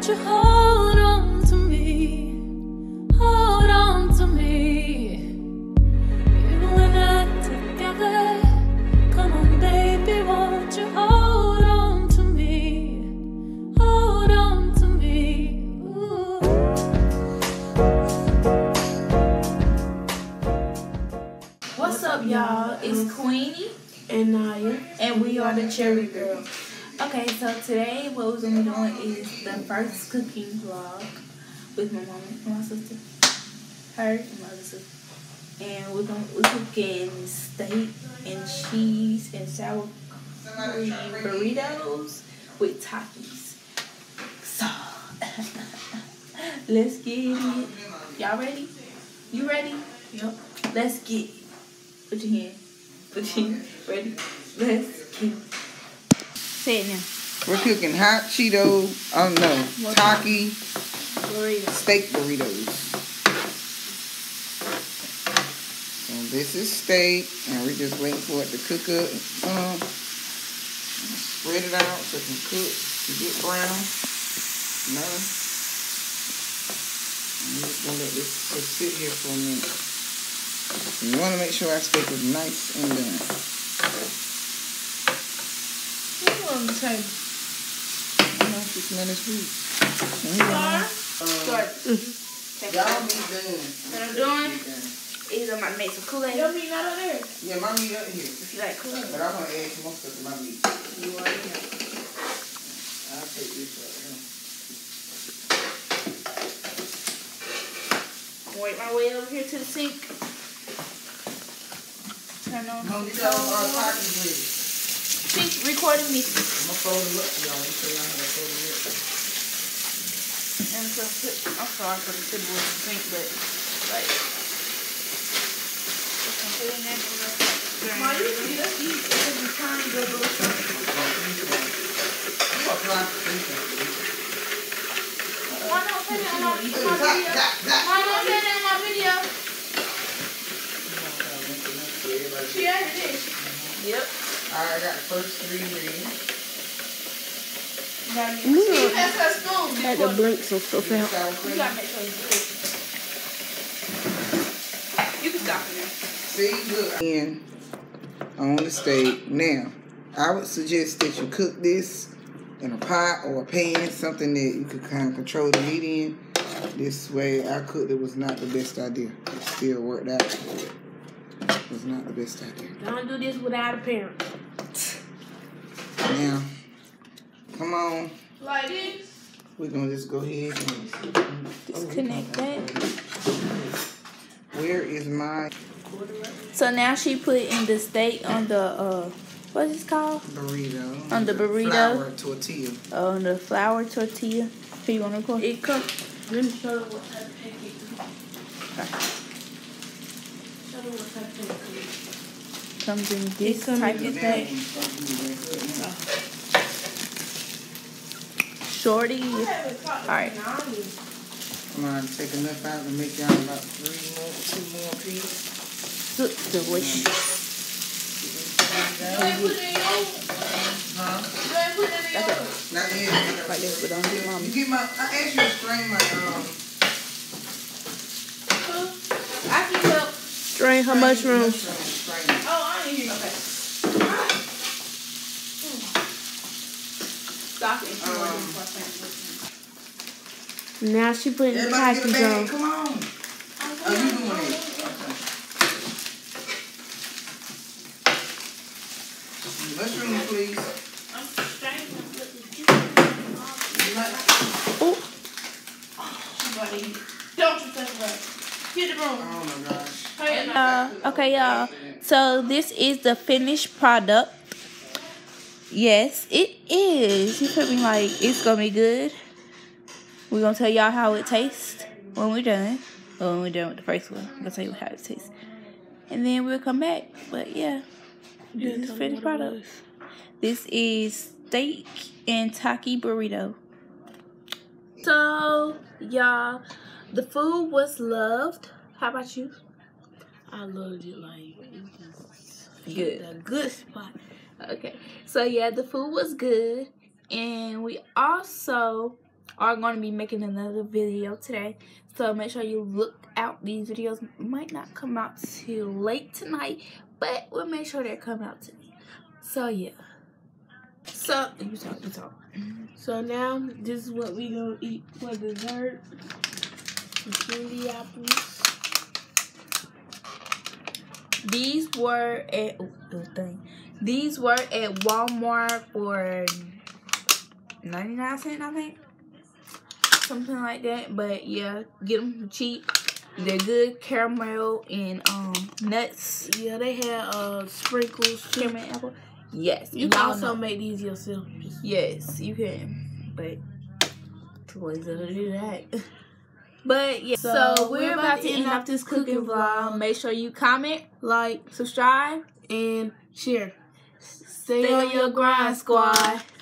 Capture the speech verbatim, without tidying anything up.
won't you hold on to me? Hold on to me. You and I together. Come on, baby, won't you hold on to me? Hold on to me. Ooh. What's up, y'all? It's Queenie and Naya, and we are the Cherry Girls. Okay, so today what we're gonna be doing is the first cooking vlog with my mom and my sister, her and my other sister, and we're gonna we're cooking steak and cheese and sour cream burritos with Takis. So let's get it. Y'all ready? You ready? Yep. Let's get it. Put your hand. Put your hand. Ready? Let's get it. Say it now. We're cooking hot Cheeto, oh no, Taki Burrito. Steak burritos. So this is steak, and we're just waiting for it to cook up. Um, spread it out so it can cook to get brown. No. I'm just gonna let this just sit here for a minute. You want to make sure our steak is nice and done. On the table. I know she smell this food. Start. Start. Y'all be done. What I'm doing is I'm gonna make some Kool-Aid. Your meat not over there. Yeah, my meat up here. If you like Kool-Aid. But I want to add some more stuff to my meat. You already know. I'll take this right here. Work my way over here to the sink. Turn on No, the these are our stove. pockets ready. Sink recording me. I'm gonna fold it up, y'all. Let me show y'all how to fold it up. And so, I'm sorry for the table with the sink, but like, put some food in there. Mom, you see us eat every time you go to the store. You apply for this. Why not say that on my video? Zap, zap, zap. Why not say that on my video? She already did. Yep. Alright, I got the first three ingredients. See, that's her spoon. had to blink some stuff out. Sour You cream. gotta make sure you do it. You can stop it now. See, look. And on the steak. Now, I would suggest that you cook this in a pot or a pan, something that you could kind of control the meat in. This way, I cooked it was not the best idea. It still worked out. It was not the best idea. Don't do this without a parent. Now, come on. Like this. We're going to just go ahead and Disconnect that. Where is my So now she put in the steak on the, uh, what is it called? burrito? On the burrito. Flour tortilla. On the flour tortilla. Here, you want to record? It comes. Let me show you what type of pancake it is. Show you what type of pancake it is. Comes in this comes type in of this thing. Shorty. Alright. Come on, take enough out to make y'all about three more, two more pieces. Look delicious. Huh? Not yet. Like this, but don't do mommy. You get my, I asked you to strain my, um, I can help. Strain her mushrooms. strain it. Oh, I ain't hear you. Okay. Stop it. Um, Now she putting the Everybody get a Takis bag. on. Come on. Oh, you doing it. Okay. Mushrooms, please. I'm straining to put the juice. Oh, Buddy, don't you touch that. Get the broom. Oh my gosh. Hurry up. Uh, okay, y'all. So this is the finished product. Yes, it is. You could be like, it's gonna be good. We're gonna tell y'all how it tastes when we're done. Well, when we're done with the first one, I'm gonna tell you how it tastes. And then we'll come back. But yeah, this is the finished product. This is steak and Taki burrito. So, y'all, the food was loved. How about you? I loved it. Like, it was Good. a good spot. Okay, so yeah, the food was good, and we also are going to be making another video today. So make sure you look out. These videos might not come out till late tonight, but we'll make sure they come out today. So yeah. So you talk, you talk. So now this is what we gonna eat for dessert. Some candy apples. These were at oh, the thing. These were at Walmart for ninety-nine cents, I think. Something like that. But yeah, get them cheap. They're good caramel and um nuts. Yeah, they had uh sprinkles too. Caramel apple. Yes. You can y'all also know. make these yourself. Yes, you can. But too lazy to do that. But yeah, so, so we're about to end up this cooking vlog. Make sure you comment, like, subscribe, and share. Stay on your grind, squad.